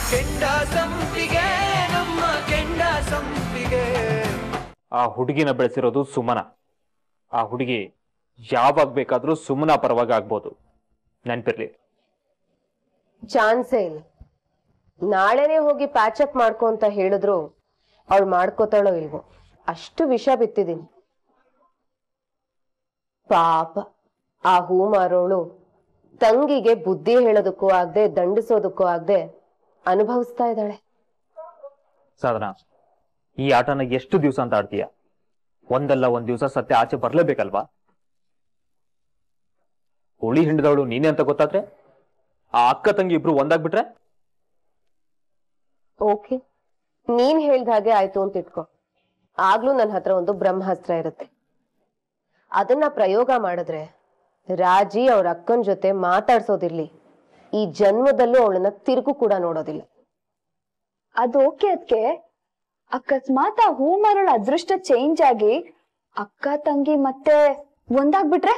ಕೆಂಡ ಸಂಪಿಗೆ ನಮ್ಮ ಕೆಂಡ ಸಂಪಿಗೆ. ಆ ಹುಡುಗಿನ ಬೆಳೆಸಿರೋದು ಸುಮನ. ಆ ಹುಡುಗಿ ಯಾವಾಗ ಬೇಕಾದ್ರೂ ಸುಮನ ಪರವಾಗಿ ಆಗ್ಬೋದು, ನೆನ್ಪಿರ್ಲಿ. ಚಾನ್ಸೇ ಇಲ್ಲ. ನಾಳೆನೆ ಹೋಗಿ ಪ್ಯಾಚಪ್ ಮಾಡ್ಕೊ ಅಂತ ಹೇಳಿದ್ರು ಅವಳು ಮಾಡ್ಕೋತಾಳೋ ಇಲ್ವೋ, ಅಷ್ಟು ವಿಷ ಬಿತ್ತಿದೀನಿ. ಪಾಪ ಆ ಹೂ ಮಾರೋಳು ತಂಗಿಗೆ ಬುದ್ಧಿ ಹೇಳೋದಕ್ಕೂ ಆಗದೆ ದಂಡಿಸೋದಕ್ಕೂ ಆಗದೆ ಅನುಭವಿಸ್ತಾ ಇದ್ದಾಳೆ. ಸಾಧನಾ, ಈ ಆಟನ ಎಷ್ಟು ದಿವಸ ಅಂತ ಆಡ್ತೀಯ? ಒಂದಲ್ಲ ಒಂದ್ ದಿವಸ ಸತ್ಯ ಆಚೆ ಬರ್ಲೇಬೇಕಲ್ವಾ? ಹುಳಿ ಹಿಂಡದವಳು ನೀನೆ ಅಂತ ಗೊತ್ತಾದ್ರೆ ಆ ಅಕ್ಕ ತಂಗಿ ಇಬ್ರು ಒಂದಾಗ್ಬಿಟ್ರೆ? ಓಕೆ, ನೀನ್ ಹೇಳ್ದ ಹಾಗೆ ಆಯ್ತು ಅಂತ ಇಟ್ಕೋ. ಆಗ್ಲೂ ನನ್ನ ಹತ್ರ ಒಂದು ಬ್ರಹ್ಮಾಸ್ತ್ರ ಇರುತ್ತೆ. ಅದನ್ನ ಪ್ರಯೋಗ ಮಾಡಿದ್ರೆ ರಾಜಿ ಅವ್ರ ಅಕ್ಕನ ಜೊತೆ ಮಾತಾಡ್ಸೋದಿರ್ಲಿ, ಈ ಜನ್ಮದಲ್ಲೂ ಅವಳನ್ನ ತಿರುಗು ಕೂಡ ನೋಡೋದಿಲ್ಲ. ಅದೋಕೆ ಅದಕ್ಕೆ ಅಕಸ್ಮಾತ್ ಆ ಹೂ ಮರಳ ಅದೃಷ್ಟ ಚೇಂಜ್ ಆಗಿ ಅಕ್ಕ ತಂಗಿ ಮತ್ತೆ ಒಂದಾಗ್ಬಿಟ್ರೆ?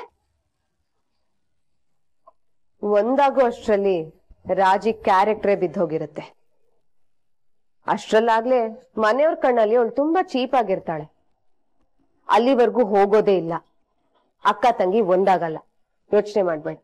ಒಂದಾಗೋ ಅಷ್ಟ್ರಲ್ಲಿ ರಾಜಿ ಕ್ಯಾರೆಕ್ಟ್ರೇ ಬಿದ್ದೋಗಿರುತ್ತೆ. ಅಷ್ಟ್ರಲ್ಲಾಗ್ಲೇ ಮನೆಯವ್ರ ಕಣ್ಣಲ್ಲಿ ಅವಳು ತುಂಬಾ ಚೀಪ್ ಆಗಿರ್ತಾಳೆ. ಅಲ್ಲಿವರೆಗೂ ಹೋಗೋದೇ ಇಲ್ಲ. ಅಕ್ಕ ತಂಗಿ ಒಂದಾಗಲ್ಲ, ಯೋಚನೆ ಮಾಡ್ಬೇಡಿ.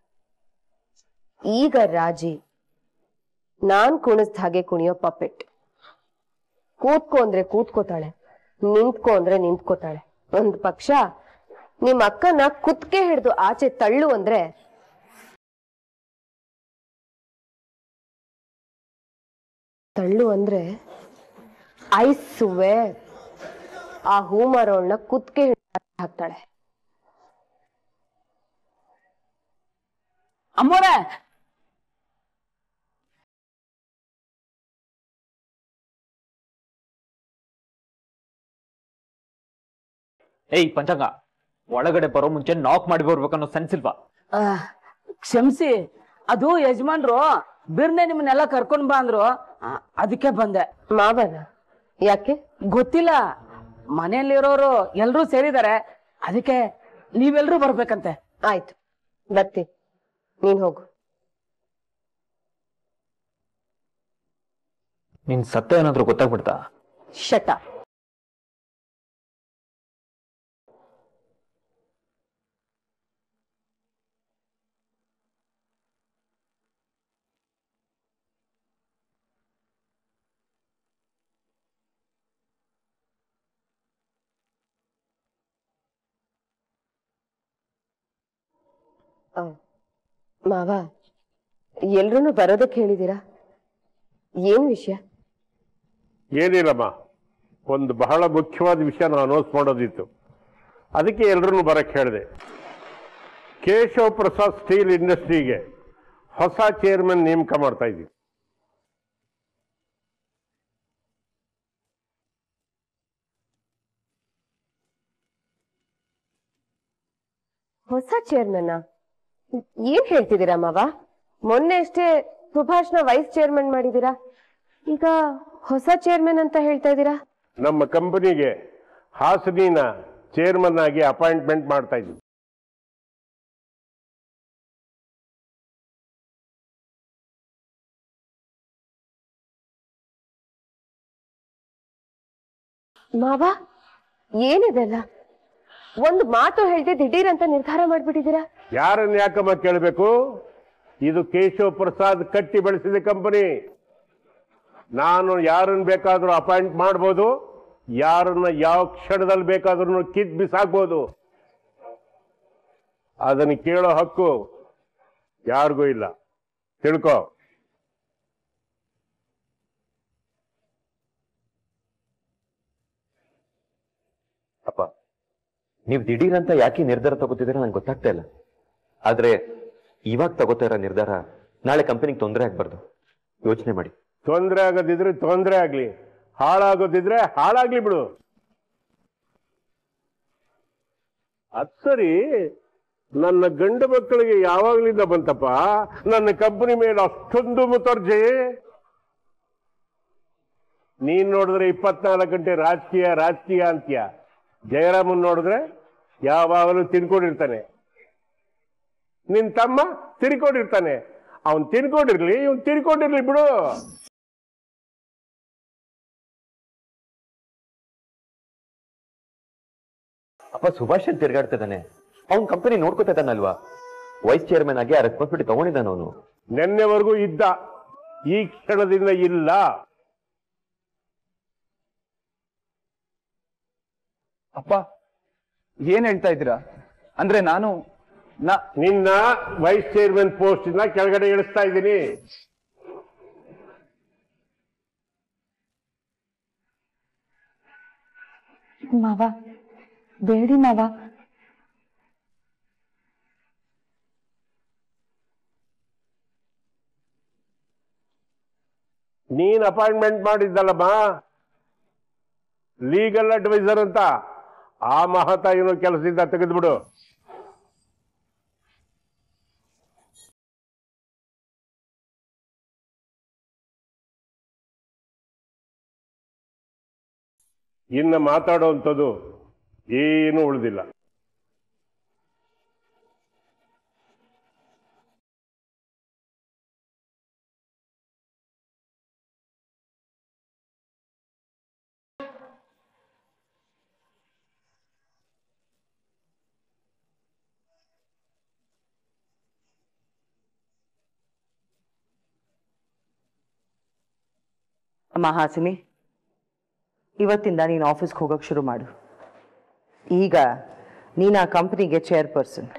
ಈಗ ರಾಜಿ ನಾನ್ ಕುಣಿಸ್ದ ಹಾಗೆ ಕುಣಿಯೋ ಪಪ್ಪೆಟ್. ಕೂತ್ಕೋ ಅಂದ್ರೆ ಕೂತ್ಕೋತಾಳೆ, ನಿಂತ್ಕೋ ಅಂದ್ರೆ ನಿಂತ್ಕೋತಾಳೆ. ಒಂದ್ ಪಕ್ಷ ನಿಮ್ ಅಕ್ಕನ ಕುತ್ಕೆ ಹಿಡಿದು ಆಚೆ ತಳ್ಳು ಅಂದ್ರೆ ಐಸುವೆ ಆ ಹೂ ಮಾರೋಳ್ನ ಕುತ್ಕೆ ಹಿಡಿದು ಹಾಕ್ತಾಳೆ. ಅಮ್ಮೋರೆ, ಏಯ್ ಪಂಚಾಂಗ, ಒಳಗಡೆ ಬರೋ ಮುಂಚೆ ನಾಕ್ ಮಾಡಿ ಬರ್ಬೇಕನ್ನೋ ಸೆನ್ಸ್ ಇಲ್ವಾ? ಕ್ಷಮಿಸಿ, ಅದು ಯಜಮಾನ್ರು ಬಿರ್ನೆ ನಿಮ್ಮನ್ನೆಲ್ಲ ಕರ್ಕೊಂಡ್ ಬಾ ಅಂದ್ರು, ಅದಕ್ಕೆ ಬಂದೆ. ಮಾವನ ಯಾಕೆ ಗೊತ್ತಿಲ್ಲ, ಮನೆಯಲ್ಲಿರೋರು ಎಲ್ರೂ ಸೇರಿದ್ದಾರೆ, ಅದಕ್ಕೆ ನೀವೆಲ್ರೂ ಬರ್ಬೇಕಂತೆ. ಆಯ್ತು, ಬರ್ತೀನಿ, ನೀನ್ ಹೋಗು. ನಿನ್ ಸತ್ಯ ಏನಾದ್ರೂ ಗೊತ್ತಾಗ್ಬಿಡ್ತಾ? ಶಟ. ಮಾವ, ಎಲ್ರೂ ಬರೋದಕ್ಕೆ ಹೇಳಿದೀರಾ? ಏನ್ ವಿಷಯ? ಏನಿಲ್ಲಮ್ಮ, ಒಂದು ಬಹಳ ಮುಖ್ಯವಾದ ವಿಷಯ ನಾನು ಅನೌನ್ಸ್ ಮಾಡೋದಿತ್ತು, ಅದಕ್ಕೆ ಎಲ್ರೂ ಬರಕ್ಕೆ ಹೇಳಿದೆ. ಕೇಶವ್ ಪ್ರಸಾದ್ ಸ್ಟೀಲ್ ಇಂಡಸ್ಟ್ರಿಗೆ ಹೊಸ ಚೇರ್ಮನ್ ನೇಮಕ ಮಾಡ್ತಾ ಇದ್ದೀವಿ. ಹೊಸ ಚೇರ್ಮನ್? ಏನ್ ಹೇಳ್ತಿದ್ದೀರಾ ಮಾವ? ಮೊನ್ನೆ ಅಷ್ಟೇ ಸುಭಾಷ್ನ ವೈಸ್ ಚೇರ್ಮನ್ ಮಾಡಿದೀರಾ, ಈಗ ಹೊಸ ಚೇರ್ಮನ್ ಅಂತ ಹೇಳ್ತಾ ಇದ್ದೀರಾ? ನಮ್ಮ ಕಂಪನಿಗೆ ಹಾಸನಿನ ಚೇರ್ಮನ್ ಆಗಿ ಅಪಾಯಿಂಟ್ಮೆಂಟ್ ಮಾಡ್ತಾ ಇದ್ದೀವಿ. ಮಾವ, ಏನಿದೆಲ್ಲ? ಒಂದು ಮಾತು ಹೇಳ್ದೆ ದಿಢೀರ್ ಅಂತ ನಿರ್ಧಾರ ಮಾಡ್ಬಿಟ್ಟಿದ್ದೀರಾ? ಯಾರನ್ನ ಯಾಕಮ್ಮ ಕೇಳಬೇಕು? ಇದು ಕೇಶವ್ ಪ್ರಸಾದ್ ಕಟ್ಟಿ ಬೆಳೆಸಿದ ಕಂಪನಿ. ನಾನು ಯಾರನ್ನ ಬೇಕಾದ್ರೂ ಅಪಾಯಿಂಟ್ ಮಾಡ್ಬೋದು, ಯಾರನ್ನ ಯಾವ ಕ್ಷಣದಲ್ಲಿ ಬೇಕಾದ್ರೂ ಕಿತ್ ಬಿಸಾಕ್ಬೋದು. ಅದನ್ನು ಕೇಳೋ ಹಕ್ಕು ಯಾರಿಗೂ ಇಲ್ಲ, ತಿಳ್ಕೊ. ಅಪ್ಪ, ನೀವು ದಿಢೀರ್ ಅಂತ ಯಾಕೆ ನಿರ್ಧಾರ ತಗೋತಿದ್ದೀರಾ ನಂಗೆ ಗೊತ್ತಾಗ್ತಾ ಇಲ್ಲ. ಆದ್ರೆ ಇವಾಗ ತಗೋತಾ ಇರೋ ನಿರ್ಧಾರ ನಾಳೆ ಕಂಪನಿಗೆ ತೊಂದರೆ ಆಗ್ಬಾರ್ದು, ಯೋಚನೆ ಮಾಡಿ. ತೊಂದರೆ ಆಗೋದಿದ್ರೆ ತೊಂದರೆ ಆಗ್ಲಿ, ಹಾಳಾಗೋದಿದ್ರೆ ಹಾಳಾಗ್ಲಿ ಬಿಡು. ಅದ್ ಸರಿ, ನನ್ನ ಗಂಡು ಮಕ್ಕಳಿಗೆ ಯಾವಾಗ್ಲಿಂದ ಬಂತಪ್ಪ ನನ್ನ ಕಂಪನಿ ಮೇಲೆ ಅಷ್ಟೊಂದು ಮುತರ್ಜೆ? ನೀನ್ ನೋಡಿದ್ರೆ 24 ಗಂಟೆ ರಾಜಕೀಯ ರಾಜಕೀಯ ಅಂತೀಯ. ಜಯರಾಮನ್ ನೋಡಿದ್ರೆ ಯಾವಾಗಲೂ ತಿನ್ಕೊಂಡಿರ್ತಾನೆ, ನಿನ್ ತಮ್ಮ ತಿನ್ಕೊಂಡಿರ್ತಾನೆ. ಅವನ್ ತಿನ್ಕೊಂಡಿರ್ಲಿ, ಇವನ್ ತಿನ್ಕೊಂಡಿರ್ಲಿ ಬಿಡು. ಅಪ್ಪ ಸುಭಾಷ್ ಅಲ್ಲಿ ತಿರ್ಗಾಡ್ತಿದ್ದಾನೆ, ಅವ್ನ್ ಕಂಪನಿ ನೋಡ್ಕೋತಾ ಇದ್ದಾನಲ್ವಾ, ವೈಸ್ ಚೇರ್ಮನ್ ಆಗಿ ಆ ರೆಸ್ಪಾನ್ಸಿಬಿಲಿಟಿ ತಗೊಂಡಿದ್ದಾನ ಅವನು. ನಿನ್ನೆವರೆಗೂ ಇದ್ದ, ಈ ಕ್ಷಣದಿಂದ ಇಲ್ಲ. ಅಪ್ಪ ಏನ್ ಹೇಳ್ತಾ ಇದ್ದೀರಾ? ಅಂದ್ರೆ ನಿನ್ನ ವೈಸ್ ಚೇರ್ಮನ್ ಪೋಸ್ಟ್ ಇಂದ ಕೆಳಗಡೆ ಇಳಿಸ್ತಾ ಇದ್ದೀನಿ. ಮಾವ ಬೇಡಿ ಮಾವ. ನೀನ್ ಅಪಾಯಿಂಟ್ಮೆಂಟ್ ಮಾಡಿದ್ದಲ್ಲಮ್ಮ ಲೀಗಲ್ ಅಡ್ವೈಸರ್ ಅಂತ, ಆ ಮಹತಾಯಿನ ಕೆಲಸದಿಂದ ತೆಗೆದ್ಬಿಡು. ಇನ್ನು ಮಾತಾಡುವಂಥದ್ದು ಏನೂ ಉಳಿದಿಲ್ಲ. ಅಮ್ಮ ಹಾಸಿನಿ, ಇವತ್ತಿಂದ ನೀನು ಆಫೀಸ್ಗೆ ಹೋಗಕ್ಕೆ ಶುರು ಮಾಡು. ಈಗ ನೀನು ಆ ಕಂಪ್ನಿಗೆ ಚೇರ್ಪರ್ಸನ್.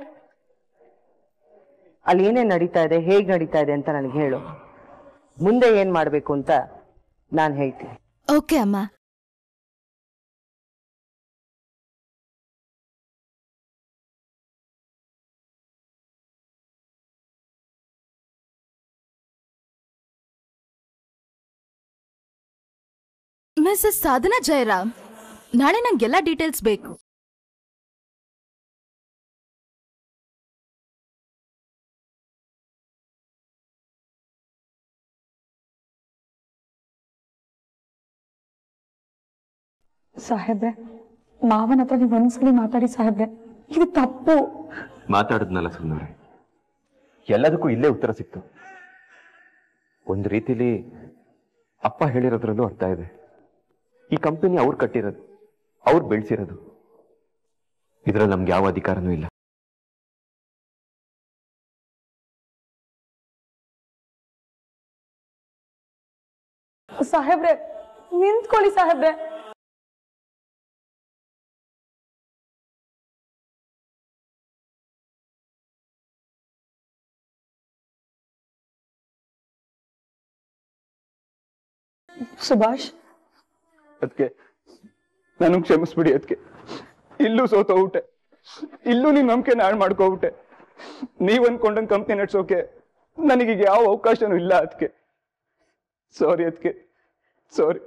ಅಲ್ಲಿ ಏನೇನು ನಡೀತಾ ಇದೆ, ಹೇಗೆ ನಡೀತಾ ಇದೆ ಅಂತ ನನಗೆ ಹೇಳು. ಮುಂದೆ ಏನು ಮಾಡಬೇಕು ಅಂತ ನಾನು ಹೇಳ್ತೀನಿ. ಓಕೆ ಅಮ್ಮ. ಮಿಸಸ್ ಸಾಧನಾ ಜಯರಾಮ್, ನಾಳೆ ನಂಗೆಲ್ಲ ಡೀಟೇಲ್ಸ್ ಬೇಕು. ಸಾಹೇಬ್ರೆ, ಮಾವನ ಹತ್ರ ನೀವು ಒಂದ್ಸಲಿ ಮಾತಾಡಿ ಸಾಹೇಬ್ರೆ, ಇದು ತಪ್ಪು. ಮಾತಾಡಿದ್ನಲ್ಲ ಸುಮ್ಮನೆ, ಎಲ್ಲದಕ್ಕೂ ಇಲ್ಲೇ ಉತ್ತರ ಸಿಕ್ತು. ಒಂದು ರೀತಿಲಿ ಅಪ್ಪ ಹೇಳಿರೋದ್ರಲ್ಲೂ ಅರ್ಥ ಇದೆ. ಈ ಕಂಪನಿ ಅವ್ರು ಕಟ್ಟಿರೋದು, ಅವ್ರು ಬೆಳೆಸಿರೋದು, ಇದ್ರಲ್ಲಿ ನಮ್ಗೆ ಯಾವ ಅಧಿಕಾರನೂ ಇಲ್ಲ. ಸಾಹೇಬ್ರೆ ನಿಂತ್ಕೊಳ್ಳಿ ಸಾಹೇಬ್ರೆ. ಸುಭಾಷ್, ಅದಕ್ಕೆ ನಾನು ಕ್ಷಮಿಸ್ಬಿಡಿ. ಅದಕ್ಕೆ ಇಲ್ಲೂ ಸೋತೋಗ್ಬಿಟ್ಟೆ, ಇಲ್ಲೂ ನಿಮ್ ನಂಬಿಕೆ ಹಾಳು ಮಾಡ್ಕೋಬಿಟ್ಟೆ. ನೀವ್ ಅನ್ಕೊಂಡಂಗ್ ಕಂಪ್ನಿ ನಡ್ಸೋಕೆ ನನಗೀಗ ಯಾವ ಅವಕಾಶನೂ ಇಲ್ಲ. ಅದಕ್ಕೆ ಸಾರಿ, ಅದಕ್ಕೆ ಸಾರಿ.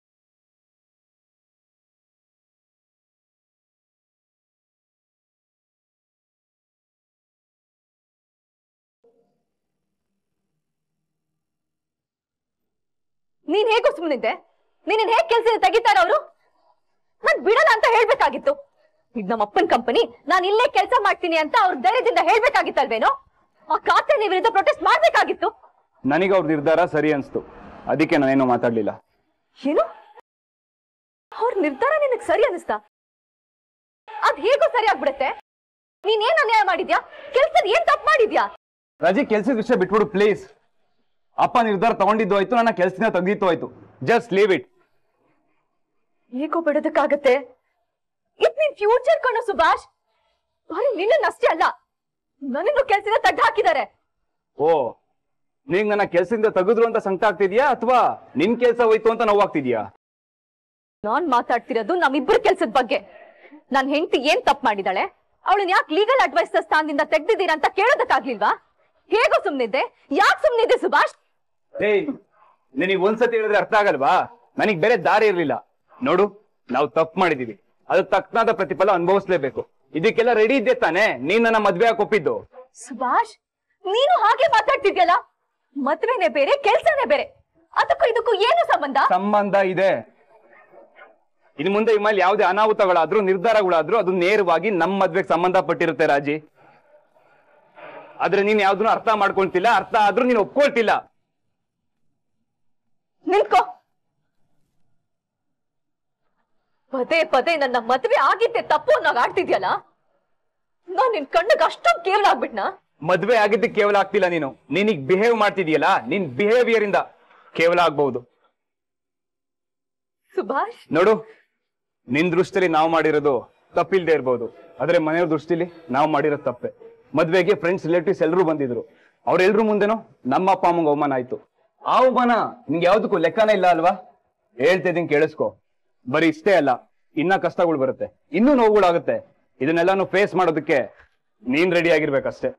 ನೀನ್ ಹೇಗೂ ಸುಮ್ಮನಿದ್ದೆ? ನೀನ್ ಹೇಗ್ ಕೆಲ್ಸ ತೆಗಿತಾರ ಅವರು? ನಾನ್ ಬಿಡಲ್ಲ ಅಂತ ಹೇಳ್ಬೇಕಾಗಿತ್ತು. ಇದು ನಮ್ಮ ಅಪ್ಪನ ಕಂಪನಿ, ನಾನು ಇಲ್ಲೇ ಕೆಲಸ ಮಾಡ್ತೀನಿ ಅಂತ ಅವ್ರ ಧೈರ್ಯದಿಂದ ಹೇಳ್ಬೇಕಾಗಿತ್ತಲ್ವೇನೋ? ಆ ಖಾತೆ ವಿರುದ್ಧ ಪ್ರೊಟೆಸ್ಟ್ ಮಾಡ್ಬೇಕಾಗಿತ್ತು. ನನಗೆ ಅವ್ರ ನಿರ್ಧಾರ ಸರಿ ಅನ್ಸ್ತು, ಅದಕ್ಕೆ ನಾನೇನೋ ಮಾತಾಡ್ಲಿಲ್ಲ. ಏನು? ಅವ್ರ ನಿರ್ಧಾರ ನಿನಗ್ ಸರಿ ಅನಿಸ್ತಾ? ಅದ್ ಹೇಗೋ ಸರಿ ಆಗ್ಬಿಡತ್ತೆ. ನೀನೇನ್ ಅನ್ಯಾಯ ಮಾಡಿದ್ಯಾ? ಕೆಲ್ಸದ ಏನ್ ತಪ್ಪು ಮಾಡಿದ್ಯಾ? ರಾಜಿ, ಕೆಲ್ಸದ ವಿಷಯ ಬಿಟ್ಬಿಡು ಪ್ಲೀಸ್. ಅಪ್ಪ ನಿರ್ಧಾರ ತಗೊಂಡಿದ್ದು ಆಯ್ತು, ನನ್ನ ಕೆಲ್ಸದಿಂದ ತೆಗ್ದಿತ್ತು ಆಯ್ತು. Just leave it. ಹೇಗೋ ಬಿಡೋದಕ್ಕಾಗತ್ತೆ? ಇದ್ ನಿನ್ ಫ್ಯೂಚರ್ ಕಣೋ ಸುಭಾಷ್. ಬರೀ ನಿನ್ನಷ್ಟೇ ಅಲ್ಲ, ನನ್ನನ್ನು ಕೆಲ್ಸದಿಂದ ತಗ್ದು ಹಾಕಿದ್ದಾರೆ. ಓ, ನೀನ್ ನನ್ನ ಕೆಲ್ಸದಿಂದ ತೆಗೆದ್ರು ಅಂತ ಸಂಕಟ ಆಗ್ತಿದ್ಯಾ, ಅಥವಾ ನಿನ್ ಕೆಲ್ಸ ಹೋಯ್ತು ಅಂತ ನೋವಾಗ್ತಿದ್ಯಾ? ನಾನ್ ಮಾತಾಡ್ತಿರೋದು ನಮ್ಮಿಬ್ಬರ ಕೆಲ್ಸದ ಬಗ್ಗೆ. ನನ್ ಹೆಂಡತಿ ಏನ್ ತಪ್ಪು ಮಾಡಿದಾಳೆ, ಅವಳನ್ನ ಯಾಕೆ ಲೀಗಲ್ ಅಡ್ವೈಸರ್ ಸ್ಥಾನದಿಂದ ತೆಗ್ದಿದ್ದೀರಾ ಅಂತ ಕೇಳೋದಕ್ಕಾಗ್ಲಿಲ್ವಾ? ಹೇಗೋ ಸುಮ್ನಿದ್ದೆ? ಯಾಕೆ ಸುಮ್ನಿದ್ದೆ ಸುಭಾಷ್? ಏಯ್, ನಿನಗೆ ಒಂದ್ಸತಿ ಹೇಳಿದ್ರೆ ಅರ್ಥ ಆಗಲ್ವಾ? ನನಗ್ ಬೇರೆ ದಾರಿ ಇರ್ಲಿಲ್ಲ. ನೋಡು, ನಾವು ತಪ್ಪು ಮಾಡಿದೀವಿ, ಅದಕ್ಕೆ ತಕ್ಕನಾದ ಪ್ರತಿಫಲ ಅನುಭವಿಸ್ಲೇಬೇಕು. ಇದಕ್ಕೆಲ್ಲ ರೆಡಿ ಇದ್ದೆ ತಾನೆ ನೀನ್ ನನ್ನ ಮದ್ವೆ ಒಪ್ಪಿದ್ದು? ಸುಭಾಷ್, ನೀನು ಹಾಗೆ ಮಾತಾಡ್ತಿದ್ಯಲ್ಲ. ಮದ್ವೆನೇ ಬೇರೆ, ಕೆಲ್ಸನೇ ಬೇರೆ. ಅದಕ್ಕೂ ಇದಕ್ಕೂ ಏನು ಸಂಬಂಧ? ಸಂಬಂಧ ಇದೆ. ಇನ್ ಮುಂದೆ ಈ ಮೇಲೆ ಯಾವುದೇ ಅನಾಹುತಗಳಾದ್ರೂ ನಿರ್ಧಾರಗಳಾದ್ರೂ ಅದು ನೇರವಾಗಿ ನಮ್ಮ ಮದ್ವೆಗೆ ಸಂಬಂಧಪಟ್ಟಿರುತ್ತೆ ರಾಜಿ. ಆದ್ರೆ ನೀನ್ ಯಾವ್ದನ್ನು ಅರ್ಥ ಮಾಡ್ಕೊಳ್ತಿಲ್ಲ, ಅರ್ಥ ಆದ್ರೂ ನೀನ್ ಒಪ್ಕೊಳ್ತಿಲ್ಲ. ನಿಂತ್ಕೋ. ಪದೇ ಪದೇ ನನ್ನ ಮದ್ವೆ ಆಗಿದ್ದೆ ತಪ್ಪು ಅನ್ನೋಗ್ ಆಡ್ತಿದ್ಯಲ್ಲ, ನಾನ್ ನಿನ್ ಕಣ್ಣಿಗೆ ಅಷ್ಟೊಂದು ಕೇವಲ ಆಗ್ಬಿಟ್ನಾ? ಮದ್ವೆ ಆಗಿದ್ದಕ್ಕೆ ಕೇವಲ ಆಗ್ತಿಲ್ಲ ನೀನು, ನೀನೀಗ ಬಿಹೇವ್ ಮಾಡ್ತಿದೀಯಲ್ಲ, ನಿನ್ ಬಿಹೇವಿಯರ್ ಇಂದ ಕೇವಲ ಆಗ್ಬಹುದು. ಸುಭಾಷ್ ನೋಡು, ನಿನ್ ದೃಷ್ಟಿಲಿ ನಾವು ಮಾಡಿರೋದು ತಪ್ಪಿಲ್ದೇ ಇರ್ಬೋದು, ಆದ್ರೆ ಮನೆಯವ್ರ ದೃಷ್ಟಿಲಿ ನಾವು ಮಾಡಿರೋದು ತಪ್ಪೆ. ಮದ್ವೆಗೆ ಫ್ರೆಂಡ್ಸ್ ರಿಲೇಟಿವ್ಸ್ ಎಲ್ಲರೂ ಬಂದಿದ್ರು, ಅವ್ರೆಲ್ರೂ ಮುಂದೆನೋ ನಮ್ಮ ಅಪ್ಪ ಅಮ್ಮಂಗೆ ಅವಮಾನ ಆಯ್ತು. ಆ ಅವಮಾನ ನಿಂಗೆ ಯಾವ್ದಕ್ಕೂ ಲೆಕ್ಕನೇ ಇಲ್ಲ ಅಲ್ವಾ? ಹೇಳ್ತಿದ್ದೀನಿ ಕೇಳಿಸ್ಕೊ. ಬರೀ ಇಷ್ಟೇ ಅಲ್ಲ, ಇನ್ನ ಕಷ್ಟಗಳು ಬರುತ್ತೆ, ಇನ್ನೂ ನೋವುಗಳಾಗುತ್ತೆ. ಇದನ್ನೆಲ್ಲಾನು ಫೇಸ್ ಮಾಡೋದಕ್ಕೆ ನೀನ್ ರೆಡಿ ಆಗಿರ್ಬೇಕಷ್ಟೇ.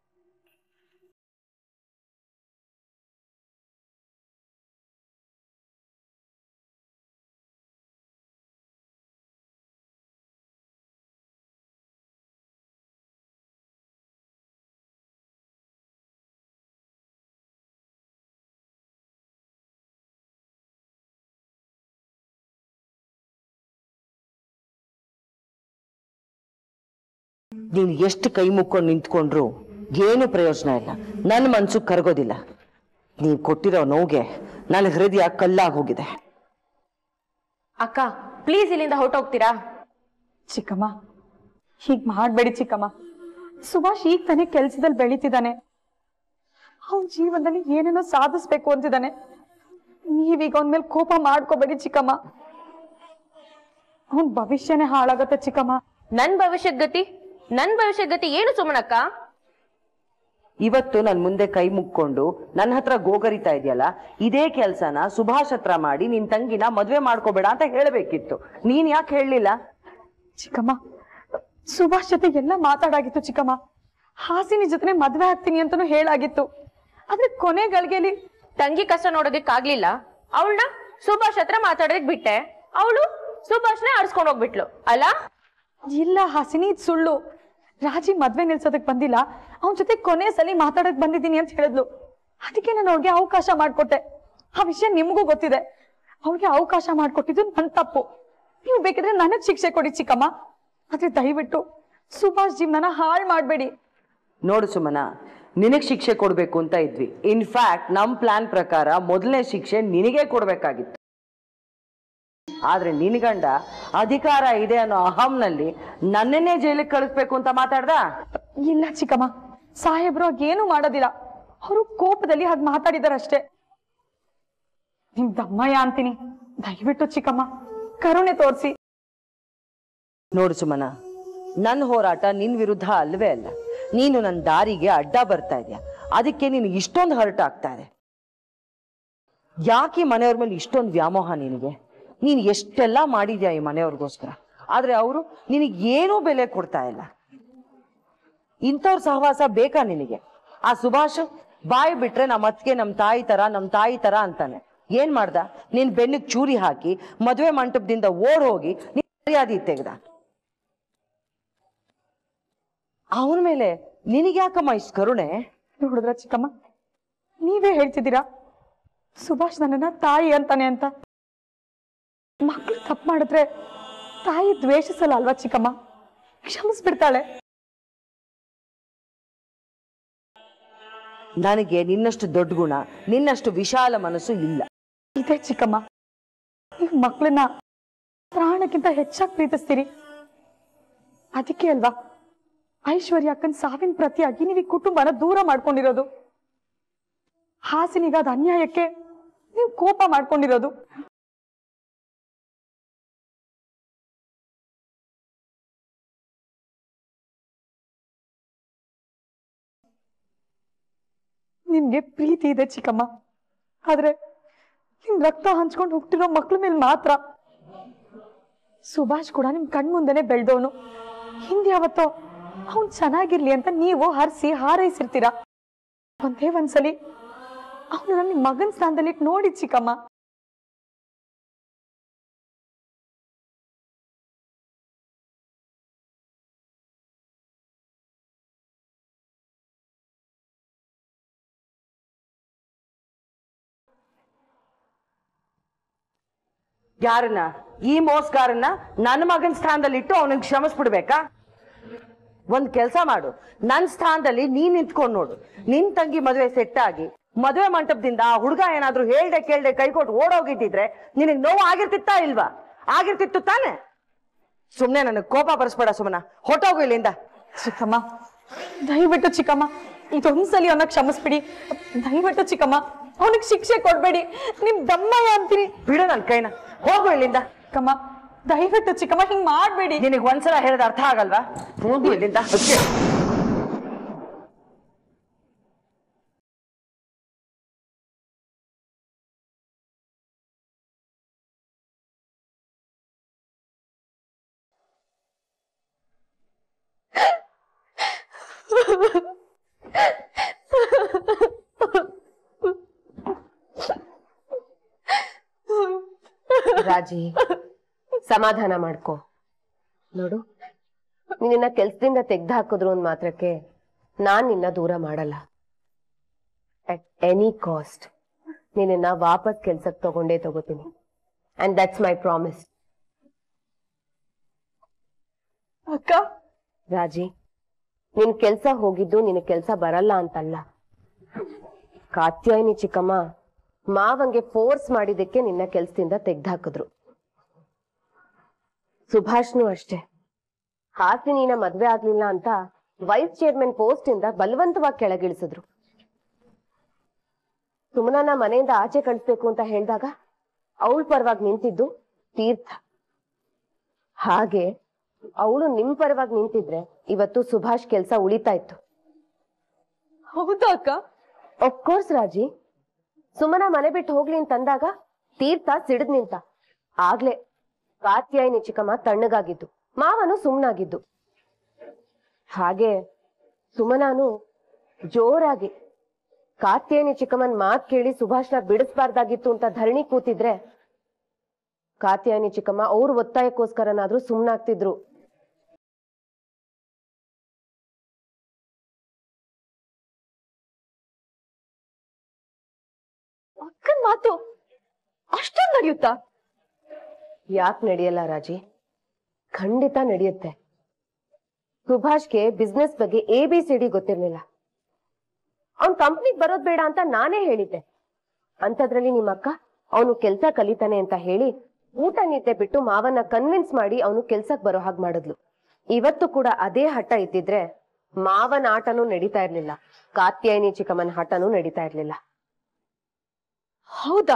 ನೀನು ಎಷ್ಟು ಕೈ ಮುಕ್ಕೊಂಡು ನಿಂತ್ಕೊಂಡ್ರು ಏನು ಪ್ರಯೋಜನ ಇಲ್ಲ, ನನ್ನ ಮನ್ಸು ಕರಗೋದಿಲ್ಲ. ನೀನು ಕೊಟ್ಟಿರೋ ನೋವಿಗೆ ನನ್ನ ಹೃದಯ ಕಲ್ಲಾಗಿ ಹೋಗಿದೆ. ಅಕ್ಕ ಪ್ಲೀಸ್ ಇಲ್ಲಿಂದ ಹೊರಟೋಗ್ತೀರಾ? ಚಿಕ್ಕಮ್ಮ ಹೀಗ್ ಮಾಡ್ಬೇಡಿ ಚಿಕ್ಕಮ್ಮ. ಸುಭಾಷ್ ಈಗ ತಾನೇ ಕೆಲ್ಸದಲ್ಲಿ ಬೆಳೀತಿದ್ದಾನೆ, ಅವನ ಜೀವನದಲ್ಲಿ ಏನೇನೋ ಸಾಧಿಸ್ಬೇಕು ಅಂತಿದ್ದಾನೆ. ನೀವೀಗ ಅವನ ಮೇಲೆ ಕೋಪ ಮಾಡ್ಕೋಬೇಡಿ ಚಿಕ್ಕಮ್ಮ, ಅವನ್ ಭವಿಷ್ಯನೇ ಹಾಳಾಗತ್ತೆ ಚಿಕ್ಕಮ್ಮ. ನನ್ ಭವಿಷ್ಯದ ಗತಿ ಏನು ಸುಮನಕ್ಕ? ಇವತ್ತು ನನ್ ಮುಂದೆ ಕೈ ಮುಕ್ಕೊಂಡು ನನ್ನ ಹತ್ರ ಗೋಗರಿತಾ ಇದೆಯಲ್ಲ, ಇದೇ ಕೆಲ್ಸನ ಸುಭಾಷ್ ಹತ್ರ ಮಾಡಿ ನಿನ್ ತಂಗಿನ ಮದ್ವೆ ಮಾಡ್ಕೋಬೇಡ ಅಂತ ಹೇಳ್ಬೇಕಿತ್ತು. ನೀನ್ ಯಾಕೆ ಹೇಳಲಿಲ್ಲ? ಚಿಕ್ಕಮ್ಮ ಸುಭಾಷ್ ಜೊತೆ ಎಲ್ಲ ಮಾತಾಡಾಗಿತ್ತು ಚಿಕ್ಕಮ್ಮ, ಹಾಸಿನಿ ಜೊತೆ ಮದ್ವೆ ಆಗ್ತೀನಿ ಅಂತಾನು ಹೇಳಾಗಿತ್ತು. ಆದ್ರೆ ಕೊನೆ ಗಳಿಗೆಯಲ್ಲಿ ತಂಗಿ ಕಷ್ಟ ನೋಡೋದಕ್ಕಾಗ್ಲಿಲ್ಲ, ಅವಳನ್ನ ಸುಭಾಷ್ ಹತ್ರ ಮಾತಾಡೋದಕ್ ಬಿಟ್ಟೆ, ಅವಳು ಸುಭಾಷ್ನೇ ಆಡ್ಸ್ಕೊಂಡ್ ಹೋಗ್ಬಿಟ್ಲು ಅಲ್ಲ? ಇಲ್ಲ ಹಾಸಿನಿ, ಇದು ಸುಳ್ಳು. ರಾಜಿ ಮದ್ವೆ ನಿಲ್ಸೋದಕ್ ಬಂದಿಲ್ಲ, ಅವನ ಜೊತೆ ಕೊನೆ ಸಲ ಮಾತಾಡಕ್ ಬಂದಿದ್ದೀನಿ ಅಂತ ಹೇಳಿದ್ಲು. ಅದಕ್ಕೆ ನಾನು ಅವ್ಳಿಗೆ ಅವಕಾಶ ಮಾಡ್ಕೊಟ್ಟೆ. ಆ ವಿಷಯ ನಿಮ್ಗೂ ಗೊತ್ತಿದೆ. ಅವ್ಳಿಗೆ ಅವಕಾಶ ಮಾಡ್ಕೊಟ್ಟಿದ್ದು ನನ್ ತಪ್ಪು. ನೀವು ಬೇಕಿದ್ರೆ ನನಗ್ ಶಿಕ್ಷೆ ಕೊಡಿ ಚಿಕ್ಕಮ್ಮ, ಆದ್ರೆ ದಯವಿಟ್ಟು ಸುಭಾಷ್ ಜೀವನನ ಹಾಳು ಮಾಡ್ಬೇಡಿ. ನೋಡು ಸುಮನ, ನಿನಗ್ ಶಿಕ್ಷೆ ಕೊಡ್ಬೇಕು ಅಂತ ಇದ್ವಿ. ಇನ್ಫ್ಯಾಕ್ಟ್ ನಮ್ ಪ್ಲಾನ್ ಪ್ರಕಾರ ಮೊದಲನೇ ಶಿಕ್ಷೆ ನಿನಗೆ ಕೊಡ್ಬೇಕಾಗಿತ್ತು. ಆದ್ರೆ ನಿನ್ ಗಂಡ ಅಧಿಕಾರ ಇದೆ ಅನ್ನೋ ಅಹಂನಲ್ಲಿ ನನ್ನನ್ನೇ ಜೈಲಿಗೆ ಕಳಿಸ್ಬೇಕು ಅಂತ ಮಾತಾಡ್ದ. ಇಲ್ಲ ಚಿಕ್ಕಮ್ಮ, ಸಾಹೇಬ್ರು ಹಾಗೇನು ಮಾಡೋದಿಲ್ಲ, ಅವರು ಕೋಪದಲ್ಲಿ ಹಾಗೆ ಮಾತಾಡಿದಾರಷ್ಟೇ. ನಿಮ್ ದಮ್ಮಯ್ಯ ಅಂತೀನಿ, ದಯವಿಟ್ಟು ಚಿಕ್ಕಮ್ಮ ಕರುಣೆ ತೋರಿಸಿ. ನೋಡು ಸುಮನ, ನನ್ನ ಹೋರಾಟ ನಿನ್ ವಿರುದ್ಧ ಅಲ್ವೇ ಅಲ್ಲ, ನೀನು ನನ್ನ ದಾರಿಗೆ ಅಡ್ಡ ಬರ್ತಾ ಇದೆಯಾ, ಅದಕ್ಕೆ ನೀನು ಇಷ್ಟೊಂದು ಹರ್ಟ್ ಆಗ್ತಾ ಇದೆ. ಯಾಕೆ ಮನೆಯವ್ರ ಮೇಲೆ ಇಷ್ಟೊಂದು ವ್ಯಾಮೋಹ ನಿನಗೆ? ನೀನು ಎಷ್ಟೆಲ್ಲ ಮಾಡಿದ್ಯಾ ಈ ಮನೆಯವ್ರಿಗೋಸ್ಕರ, ಆದ್ರೆ ಅವರು ನಿನಗೆ ಏನೂ ಬೆಲೆ ಕೊಡ್ತಾ ಇಲ್ಲ. ಇಂಥವ್ರ ಸಹವಾಸ ಬೇಕಾ ನಿನಗೆ? ಆ ಸುಭಾಷ್ ಬಾಯಿ ಬಿಟ್ರೆ ನಮ್ಮ ಅತ್ತಿಗೆ ನಮ್ಮ ತಾಯಿ ತರ ಅಂತಾನೆ. ಏನ್ ಮಾಡ್ದ? ನಿನ್ ಬೆನ್ನಿಗೆ ಚೂರಿ ಹಾಕಿ ಮದುವೆ ಮಂಟಪದಿಂದ ಓಡ್ ಹೋಗಿ ನೀನ್ ಮರ್ಯಾದೆ ತೆಗ್ದ. ಅವನ ಮೇಲೆ ನಿನಗ್ಯಾಕಮ್ಮ ಇಷ್ಟು ಕರುಣೆ? ನೋಡಿದ್ರ ಚಿಕ್ಕಮ್ಮ, ನೀವೇ ಹೇಳ್ತಿದ್ದೀರಾ ಸುಭಾಷ್ ನನ್ನನ್ನ ತಾಯಿ ಅಂತಾನೆ ಅಂತ. ಮಕ್ಳು ತಪ್ಪು ಮಾಡಿದ್ರೆ ತಾಯಿ ದ್ವೇಷಿಸಲ್ಲ ಅಲ್ವಾ ಚಿಕ್ಕಮ್ಮ, ಕ್ಷಮಿಸ್ಬಿಡ್ತಾಳೆ. ನನಗೆ ನಿನ್ನಷ್ಟು ದೊಡ್ಡ ಗುಣ, ನಿನ್ನಷ್ಟು ವಿಶಾಲ ಮನಸ್ಸು ಇಲ್ಲ. ಇದೆ ಚಿಕ್ಕಮ್ಮ, ನೀವು ಮಕ್ಕಳನ್ನ ಪ್ರಾಣಕ್ಕಿಂತ ಹೆಚ್ಚಾಗಿ ಪ್ರೀತಿಸ್ತೀರಿ. ಅದಕ್ಕೆ ಅಲ್ವಾ ಐಶ್ವರ್ಯ ಅಕ್ಕನ್ ಸಾವಿನ ಪ್ರತಿಯಾಗಿ ನೀವು ಈ ಕುಟುಂಬನ ದೂರ ಮಾಡ್ಕೊಂಡಿರೋದು. ಹಾಸಿನಿಗಾದ ಅನ್ಯಾಯಕ್ಕೆ ನೀವು ಕೋಪ ಮಾಡ್ಕೊಂಡಿರೋದು. ನಿಮ್ಗೆ ಪ್ರೀತಿ ಇದೆ ಚಿಕ್ಕಮ್ಮ, ಆದ್ರೆ ನಿಮ್ ರಕ್ತ ಹಂಚ್ಕೊಂಡು ಹುಟ್ಟಿರೋ ಮಕ್ಳ ಮೇಲೆ ಮಾತ್ರ. ಸುಭಾಷ್ ಕೂಡ ನಿಮ್ ಕಣ್ಮುಂದೆನೆ ಬೆಳೆದವನು. ಹಿಂದ್ಯಾವತ್ತೋ ಅವನ್ ಚೆನ್ನಾಗಿರ್ಲಿ ಅಂತ ನೀವು ಹರಿಸಿ ಹಾರೈಸಿರ್ತೀರ. ಒಂದೇ ಒಂದ್ಸಲಿ ಅವನು ನಿಮ್ ಮಗನ್ ಸ್ಥಾನದಲ್ಲಿ ನೋಡಿ ಚಿಕ್ಕಮ್ಮ. ಯಾರನ್ನ? ಈ ಮೋಸಗಾರನ್ನ ನನ್ನ ಮಗನ ಸ್ಥಾನದಲ್ಲಿ ಇಟ್ಟು ಅವನಿಗೆ ಕ್ಷಮಿಸ್ಬಿಡ್ಬೇಕಾ? ಒಂದ್ ಕೆಲ್ಸ ಮಾಡು, ನನ್ ಸ್ಥಾನದಲ್ಲಿ ನೀನ್ ನಿಂತ್ಕೊಂಡು ನೋಡು. ನಿನ್ ತಂಗಿ ಮದುವೆ ಸೆಟ್ ಆಗಿ ಮದುವೆ ಮಂಟಪದಿಂದ ಆ ಹುಡುಗ ಏನಾದ್ರೂ ಹೇಳ್ದೆ ಕೇಳ್ದೆ ಕೈ ಕೊಟ್ಟು ಓಡೋಗಿದ್ದಿದ್ರೆ ನಿನಗ್ ನೋವು ಆಗಿರ್ತಿತ್ತಾ ಇಲ್ವಾ? ಆಗಿರ್ತಿತ್ತು ತಾನೆ? ಸುಮ್ನೆ ನನಗೆ ಕೋಪ ಬರ್ಸ್ಬೇಡ ಸುಮನ, ಹೊಟ್ಟೋಗು ಇಲ್ಲಿಂದ. ಚಿಕ್ಕಮ್ಮ ದಯವಿಟ್ಟು ಚಿಕ್ಕಮ್ಮ ಇದೊಂದ್ಸಲಿ ಅವನ ಕ್ಷಮಿಸ್ಬಿಡಿ. ದಯವಿಟ್ಟು ಚಿಕ್ಕಮ್ಮ ಅವನಿಗೆ ಶಿಕ್ಷೆ ಕೊಡ್ಬೇಡಿ. ನಿಮ್ ದಮ್ಮಯ್ಯ ಅಂತೀನಿ. ಬಿಡು ನನ್ ಕೈನ, ಹೋಗು ಇಲ್ಲಿಂದ. ಚಿಕ್ಕಮ್ಮ ದಯವಿಟ್ಟು ಚಿಕ್ಕಮ್ಮ ಹಿಂಗ್ ಮಾಡ್ಬೇಡಿ. ನಿನಗೆ ಒಂದ್ಸಲ ಹೇಳಿದ ಅರ್ಥ ಆಗಲ್ವಾ? ಹೋಗು ಇಲ್ಲಿಂದ. ರಾಜಿ, ಸಮಾಧಾನ ಮಾಡ್ಕೋ. ನೋಡು, ನಿನ್ನ ಕೆಲ್ಸದಿಂದ ತೆಗ್ದು ಹಾಕಿದ್ರು ಒಂದ್ ಮಾತ್ರಕ್ಕೆ ನಾನ್ ನಿನ್ನ ದೂರ ಮಾಡಲ್ಲ. ಅಟ್ ಎನಿ ಕಾಸ್ಟ್ ನಿನ್ನ ವಾಪಸ್ ಕೆಲ್ಸಕ್ಕೆ ತಗೊಂಡೇ ತಗೋತೀನಿ. And that's my promise. ಅಕ್ಕ, ರಾಜಿ, ನಿನ್ ಕೆಲ್ಸ ಹೋಗಿದ್ದು ನಿನ್ ಕೆಲ್ಸ ಬರಲ್ಲ ಅಂತಲ್ಲ. ಕಾತ್ಯಾಯಿನಿ ಚಿಕ್ಕಮ್ಮ ಮಾವಂಗೆ ಫೋರ್ಸ್ ಮಾಡಿದಕ್ಕೆ ನಿನ್ನ ಕೆಲ್ಸದಿಂದ ತೆಗ್ದಾಕಿದ್ರು. ಸುಭಾಷ್ನು ಅಷ್ಟೇ. ಹಾಸಿನಿನ ಮದ್ವೆ ಆಗ್ಲಿಲ್ಲ ಅಂತ ವೈಸ್ ಚೇರ್ಮನ್ ಪೋಸ್ಟ್ ಇಂದ ಬಲವಂತವಾಗಿ ಕೆಳಗಿಳಿಸಿದ್ರು. ಸುಮನನ ಮನೆಯಿಂದ ಆಚೆ ಕಳಿಸ್ಬೇಕು ಅಂತ ಹೇಳಿದಾಗ ಅವಳ ಪರವಾಗಿ ನಿಂತಿದ್ದು ತೀರ್ಥ. ಹಾಗೆ ಅವಳು ನಿಮ್ ಪರವಾಗಿ ನಿಂತಿದ್ರೆ ಇವತ್ತು ಸುಭಾಷ್ ಕೆಲ್ಸ ಉಳಿತಾ ಇತ್ತು. ಹೌದಾ ಅಕ್ಕ? ಅಫ್ಕೋರ್ಸ್ ರಾಜಿ. ಸುಮನ ಮನೆ ಬಿಟ್ಟು ಹೋಗ್ಲಿ ಅಂತಂದಾಗ ತೀರ್ಥ ಸಿಡಿದ್ ನಿಂತ. ಆಗ್ಲೇ ಕಾತ್ಯಾಯಿನಿ ಚಿಕ್ಕಮ್ಮ ತಣ್ಣಗಾಗಿದ್ದು, ಮಾವನು ಸುಮ್ನಾಗಿದ್ದು. ಹಾಗೆ ಸುಮನಾನು ಜೋರಾಗಿ ಕಾತ್ಯಾಯಿನಿ ಚಿಕ್ಕಮ್ಮನ್ ಮಾತ್ ಕೇಳಿ ಸುಭಾಷ್ನ ಬಿಡಿಸ್ಬಾರ್ದಾಗಿತ್ತು ಅಂತ ಧರಣಿ ಕೂತಿದ್ರೆ ಕಾತ್ಯಾಯಿನಿ ಚಿಕ್ಕಮ್ಮ ಅವ್ರ ಒತ್ತಾಯಕ್ಕೋಸ್ಕರನಾದ್ರೂ ಸುಮ್ನಾಗ್ತಿದ್ರು. ಅಕ್ಕನ್ ಮಾತು ಅಷ್ಟೊಂದು ನಡೆಯುತ್ತಾ? ಯಾಕೆ ನಡೆಯಲ್ಲ ರಾಜಿ? ಖಂಡಿತ ನಡೆಯುತ್ತೆ. ಸುಭಾಷ್ಗೆ ಬಿಸ್ನೆಸ್ ಬಗ್ಗೆ ABCD ಗೊತ್ತಿರ್ಲಿಲ್ಲ. ಅವನ್ ಕಂಪ್ನಿಗ್ ಬರೋದ್ ಬೇಡ ಅಂತ ನಾನೇ ಹೇಳಿದ್ದೆ. ಅಂತದ್ರಲ್ಲಿ ನಿಮ್ಮಕ್ಕ ಅವನು ಕೆಲ್ಸ ಕಲಿತಾನೆ ಅಂತ ಹೇಳಿ ಊಟ ನಿದ್ದೆ ಬಿಟ್ಟು ಮಾವನ್ನ ಕನ್ವಿನ್ಸ್ ಮಾಡಿ ಅವನು ಕೆಲ್ಸಕ್ ಬರೋ ಹಾಗೆ ಮಾಡಿದ್ಲು. ಇವತ್ತು ಕೂಡ ಅದೇ ಹಠ ಇದ್ದಿದ್ರೆ ಮಾವನ ಆಟನೂ ನಡೀತಾ ಇರ್ಲಿಲ್ಲ, ಕಾತ್ಯಾಯಿನಿ ಚಿಕ್ಕಮ್ಮನ ಹಠನೂ ನಡೀತಾ ಇರ್ಲಿಲ್ಲ. ಹೌದಾ?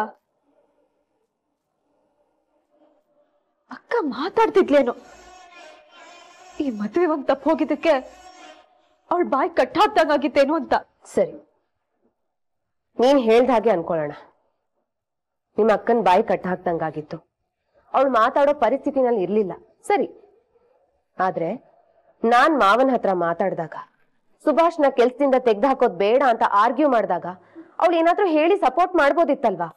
ಅಕ್ಕ ಮಾತಾಡ್ತಿದ್ಲೇನು? ಈ ಮದುವೆ ಒಂದ್ ತಪ್ಪು ಹೋಗಿದ್ದಕ್ಕೆ ಅವಳ ಬಾಯಿ ಕಟ್ಟಾಕ್ದಂಗಾಗಿತ್ತೇನು ಅಂತ. ಸರಿ, ನೀನ್ ಹೇಳ್ದ ಹಾಗೆ ಅನ್ಕೊಳ್ಳೋಣ. ನಿಮ್ಮ ಅಕ್ಕನ್ ಬಾಯಿ ಕಟ್ಟ ಹಾಕ್ದಂಗಾಗಿತ್ತು, ಅವಳು ಮಾತಾಡೋ ಪರಿಸ್ಥಿತಿನಲ್ಲಿ ಇರ್ಲಿಲ್ಲ. ಸರಿ, ಆದ್ರೆ ನಾನ್ ಮಾವನ ಹತ್ರ ಮಾತಾಡಿದಾಗ ಸುಭಾಷ್ನ ಕೆಲ್ಸದಿಂದ ತೆಗ್ದು ಹಾಕೋದ್ ಬೇಡ ಅಂತ ಆರ್ಗ್ಯೂ ಮಾಡಿದಾಗ ಅವಳು ಏನಾದ್ರೂ ಹೇಳಿ ಸಪೋರ್ಟ್ ಮಾಡ್ಬೋದಿತ್ತಲ್ವಾ?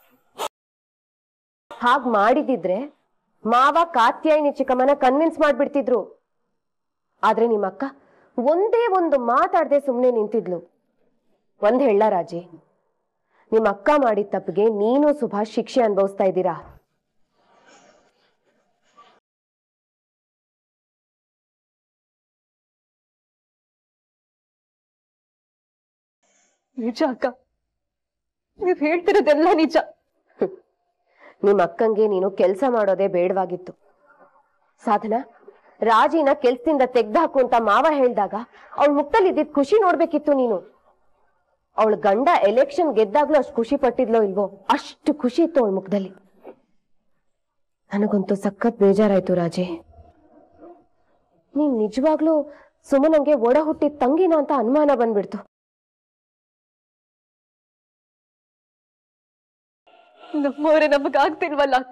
ಹಾಗ್ ಮಾಡಿದಿದ್ರೆ ಮಾವ ಕಾತ್ಯಾಯಿನಿ ಚಿಕ್ಕಮ್ಮನ ಕನ್ವಿನ್ಸ್ ಮಾಡ್ಬಿಡ್ತಿದ್ರು. ಆದ್ರೆ ನಿಮ್ಮಕ್ಕ ಒಂದೇ ಒಂದು ಮಾತಾಡದೆ ಸುಮ್ನೆ ನಿಂತಿದ್ಲು. ಒಂದ್ ಹೇಳ ರಾಜಿ, ನಿಮ್ಮ ಅಕ್ಕ ಮಾಡಿದ ತಪ್ಪಿಗೆ ನೀನು ಸುಭಾಷ್ ಶಿಕ್ಷೆ ಅನುಭವಿಸ್ತಾ ಇದ್ದೀರಾ. ನಿಜ ಅಕ್ಕ, ನೀವ್ ಹೇಳ್ತಿರೋದೆಲ್ಲ ನಿಜ. ನಿಮ್ಮ ಅಕ್ಕಂಗೆ ನೀನು ಕೆಲಸ ಮಾಡೋದೇ ಬೇಡವಾಗಿತ್ತು. ಸಾಧನಾ, ರಾಜಿನ ಕೆಲ್ಸದಿಂದ ತೆಗ್ದಾಕು ಅಂತ ಮಾವ ಹೇಳ್ದಾಗ ಅವಳ ಮುಖದಲ್ಲಿ ಇದ್ದಿದ್ ಖುಷಿ ನೋಡ್ಬೇಕಿತ್ತು ನೀನು. ಅವಳ ಗಂಡ ಎಲೆಕ್ಷನ್ ಗೆದ್ದಾಗ್ಲೂ ಅಷ್ಟು ಖುಷಿ ಪಟ್ಟಿದ್ಲೋ ಇಲ್ವೋ, ಅಷ್ಟು ಖುಷಿ ಇತ್ತು ಅವಳ ಮುಖದಲ್ಲಿ. ನನಗಂತೂ ಸಖತ್ ಬೇಜಾರಾಯ್ತು ರಾಜಿ. ನೀನ್ ನಿಜವಾಗ್ಲೂ ಸುಮನಂಗೆ ಒಡ ಹುಟ್ಟಿದ ತಂಗಿನ ಅಂತ ಅನುಮಾನ ಬಂದ್ಬಿಡ್ತು. ನಮ್ಮವರೇ ನಮಗಾಗ್ತಿಲ್ವಲ್ಲ ಅಕ್ಕ.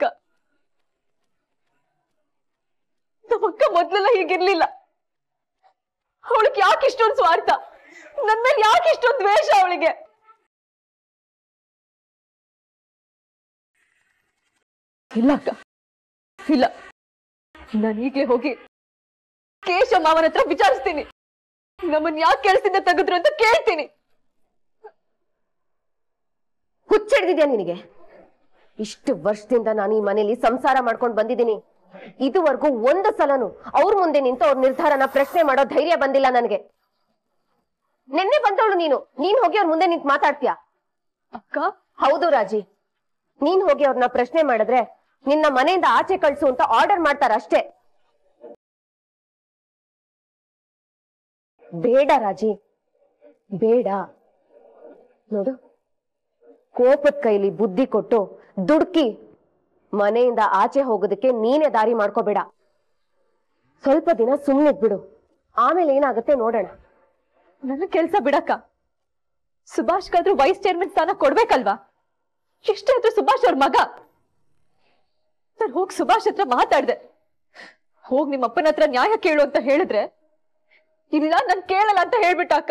ನಮ್ಮಕ್ಕ ಮೊದ್ಲೆಲ್ಲ ಹೀಗಿರ್ಲಿಲ್ಲ. ಅವಳಿಗೆ ಯಾಕೆ ಇಷ್ಟೊಂದು ಸ್ವಾರ್ಥ? ನನ್ ಮೇಲೆ ಯಾಕೆ ಇಷ್ಟೊಂದು ದ್ವೇಷ ಅವಳಿಗೆ? ಇಲ್ಲ ಅಕ್ಕ, ಇಲ್ಲ. ನಾನು ಈಗಲೇ ಹೋಗಿ ಕೇಶವ ಮಾವನ ಹತ್ರ ವಿಚಾರಿಸ್ತೀನಿ. ನಮ್ಮನ್ ಯಾಕೆ ಕೆಲಸದಿಂದ ತೆಗೆದ್ರು ಅಂತ ಕೇಳ್ತೀನಿ. ಹುಚ್ಚಿಡ್ದಿದ್ಯಾ ನಿನಗೆ? ಇಷ್ಟು ವರ್ಷದಿಂದ ನಾನು ಈ ಮನೇಲಿ ಸಂಸಾರ ಮಾಡ್ಕೊಂಡು ಬಂದಿದ್ದೀನಿ. ಇದುವರೆಗೂ ಒಂದು ಸಲನು ಅವ್ರ ಮುಂದೆ ನಿಂತು ಅವ್ರ ನಿರ್ಧಾರನ ಪ್ರಶ್ನೆ ಮಾಡೋ ಧೈರ್ಯ ಬಂದಿಲ್ಲ ನನಗೆ. ನಿನ್ನೆ ಬಂದವಳು ನೀನ್ ಹೋಗಿ ಅವ್ರ ಮುಂದೆ ನಿಂತು ಮಾತಾಡ್ತೀಯಾ? ಅಕ್ಕ, ಹೌದು ರಾಜಿ, ನೀನ್ ಹೋಗಿ ಅವ್ರನ್ನ ಪ್ರಶ್ನೆ ಮಾಡಿದ್ರೆ ನಿನ್ನ ಮನೆಯಿಂದ ಆಚೆ ಕಳ್ಸು ಅಂತ ಆರ್ಡರ್ ಮಾಡ್ತಾರ ಅಷ್ಟೇ. ಬೇಡ ರಾಜಿ, ಬೇಡ. ನೋಡು, ಕೋಪದ ಕೈಲಿ ಬುದ್ಧಿ ಕೊಟ್ಟು ದುಡ್ಕಿ ಮನೆಯಿಂದ ಆಚೆ ಹೋಗೋದಕ್ಕೆ ನೀನೇ ದಾರಿ ಮಾಡ್ಕೋಬೇಡ. ಸ್ವಲ್ಪ ದಿನ ಸುಮ್ಮನೆ ಬಿಡು, ಆಮೇಲೆ ಏನಾಗುತ್ತೆ ನೋಡೋಣ. ನನ್ನ ಕೆಲ್ಸ ಬಿಡಕ್ಕ. ಸುಭಾಷ್ಗಾದ್ರೂ ವೈಸ್ ಚೇರ್ಮನ್ ಸ್ಥಾನ ಕೊಡ್ಬೇಕಲ್ವಾ? ಎಷ್ಟೇ ಆದ್ರೂ ಸುಭಾಷ್ ಅವ್ರ ಮಗ. ನಾನು ಹೋಗಿ ಸುಭಾಷ್ ಹತ್ರ ಮಾತಾಡ್ದೆ. ಹೋಗ್ ನಿಮ್ಮ ಅಪ್ಪನ ಹತ್ರ ನ್ಯಾಯ ಕೇಳು ಅಂತ ಹೇಳಿದ್ರೆ, ಇಲ್ಲ ನನ್ ಕೇಳಲ್ಲ ಅಂತ ಹೇಳ್ಬಿಟ್ಟ ಅಕ್ಕ.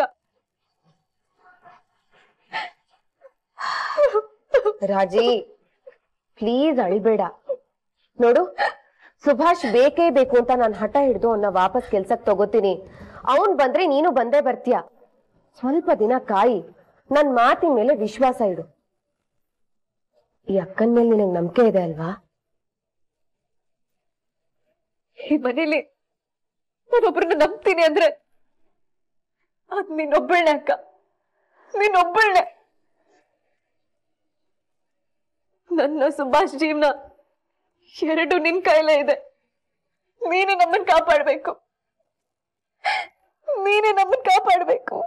ರಾಜಿ, ಪ್ಲೀಸ್ ಅಳ್ಬೇಡ. ನೋಡು, ಸುಭಾಷ್ ಬೇಕೇ ಬೇಕು ಅಂತ ನಾನು ಹಠ ಹಿಡಿದು ಅವನ್ನ ವಾಪಸ್ ಕೆಲ್ಸಕ್ಕೆ ತಗೋತೀನಿ. ಅವನ್ ಬಂದ್ರೆ ನೀನು ಬಂದೇ ಬರ್ತೀಯ. ಸ್ವಲ್ಪ ದಿನ ಕಾಯಿ, ನನ್ ಮಾತಿನ ಮೇಲೆ ವಿಶ್ವಾಸ ಇಡು. ಈ ಅಕ್ಕನ ಮೇಲೆ ನಿನಗೆ ನಂಬಿಕೆ ಇದೆ ಅಲ್ವಾ? ಈ ಮನೇಲಿ ನಾನೊಬ್ರನ್ನ ನಂಬ್ತೀನಿ ಅಂದ್ರೆ ಅದ್ ನೀನೊಬ್ಬಳನೆ ಅಕ್ಕ, ನೀನೊಬ್ಬಳನೆ. ನನ್ನ ಸುಭಾಷ್ ಜೀವನ ಎರಡು ನಿನ್ ಕೈಲೇ ಇದೆ. ನೀನೇ ನಮ್ಮನ್ನ ಕಾಪಾಡ್ಬೇಕು, ನೀನೇ ನಮ್ಮನ್ನ ಕಾಪಾಡ್ಬೇಕು.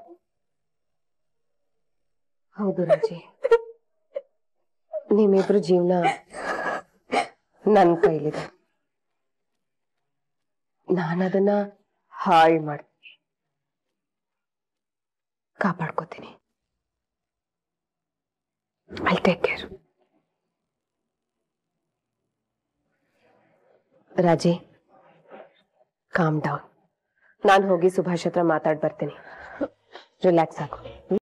ಹೌದು ರಾಜಿ, ನಿಮ್ಮಿಬ್ರು ಜೀವನ ನನ್ನ ಕೈಲಿದೆ. ನಾನದನ್ನ ಹಾಳು ಮಾಡ್ತೀನಿ, ಕಾಪಾಡ್ಕೋತೀನಿ. I'll take care. Raji, calm down. ನಾನು ಹೋಗಿ ಸುಭಾಷ್ ಹತ್ರ ಮಾತಾಡ್ ಬರ್ತೀನಿ. ರಿಲ್ಯಾಕ್ಸ್ ಆಗು.